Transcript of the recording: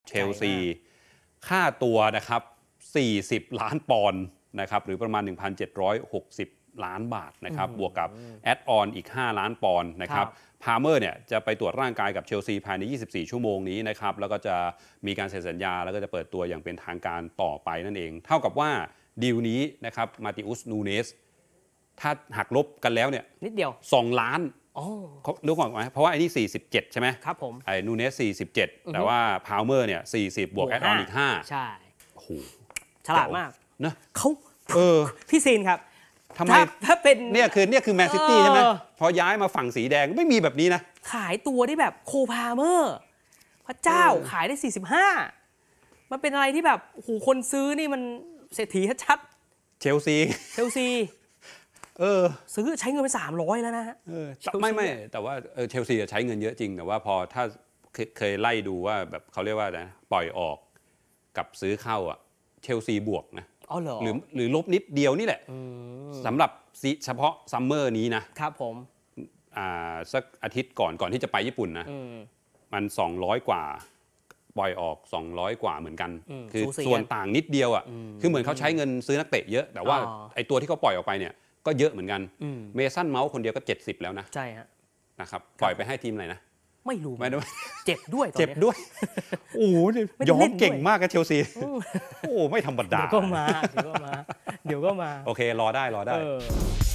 เชลซีค่าตัวนะครับ40 ล้านปอนด์นะครับหรือประมาณ 1,760 ล้านบาทนะครับบวกกับแอดออนอีก5 ล้านปอนด์นะครับพาเมอร์เนี่ยจะไปตรวจร่างกายกับเชลซีภายใน24 ชั่วโมงนี้นะครับแล้วก็จะมีการเซ็นสัญญาแล้วก็จะเปิดตัวอย่างเป็นทางการต่อไปนั่นเองเท่ากับว่าดีลนี้นะครับมาติอุสนูเนสถ้าหักลบกันแล้วเนี่ยนิดเดียว 2 ล้านเขารู้ก่อนไหมเพราะว่าไอ้นี่47ใช่ไหมครับผมไอ้นูเนส47แต่ว่าพาวเมอร์เนี่ย40บวกแอดออนอีก5 ใช่โอ้โหฉลาดมากนะเขาพี่ซีนครับทำไมถ้าเป็นเนี่ยคือแมนซิตี้ใช่ไหมพอย้ายมาฝั่งสีแดงไม่มีแบบนี้นะขายตัวได้แบบโคพาเมอร์พระเจ้าขายได้45มันเป็นอะไรที่แบบโอ้โหคนซื้อนี่มันเศรษฐีชัดเชลซีซื้อใช้เงินไป300แล้วนะฮะไม่แต่ว่าเชลซีใช้เงินเยอะจริงแต่ว่าพอถ้าเคยไล่ดูว่าแบบเขาเรียกว่านะปล่อยออกกับซื้อเข้าอ่ะเชลซีบวกนะหรือลบนิดเดียวนี่แหละสำหรับเฉพาะซัมเมอร์นี้นะครับผมสักอาทิตย์ก่อนที่จะไปญี่ปุ่นนะมัน200กว่าปล่อยออก200กว่าเหมือนกันคือส่วนต่างนิดเดียวอ่ะคือเหมือนเขาใช้เงินซื้อนักเตะเยอะแต่ว่าไอ้ตัวที่เขาปล่อยออกไปเนี่ยก็เยอะเหมือนกันเมสันเมาส์คนเดียวก็70แล้วนะใช่ฮะนะครับปล่อยไปให้ทีมไหนนะไม่รู้เจ็บด้วยโอ้โหยอมเก่งมากกับเชลซีโอ้ไม่ธรรมดาเดี๋ยวก็มาโอเครอได้